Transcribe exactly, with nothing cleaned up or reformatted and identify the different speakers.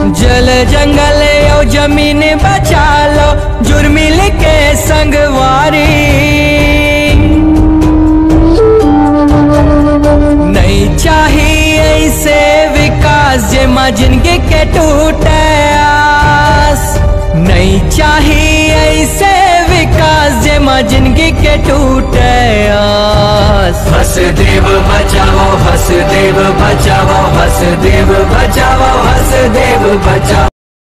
Speaker 1: जल जंगल और जमीन बचा लो, जुर्मिल के संगवारी। नहीं चाहिए ऐसे विकास जेमा जिंदगी के टूटे आस। नहीं चाहिए ऐसे विकास जेमा जिंदगी के टूटे आस।
Speaker 2: हसदेव बचाओ, हसदेव बचाओ, हसदेव बचाओ, हसदेव बचाओ।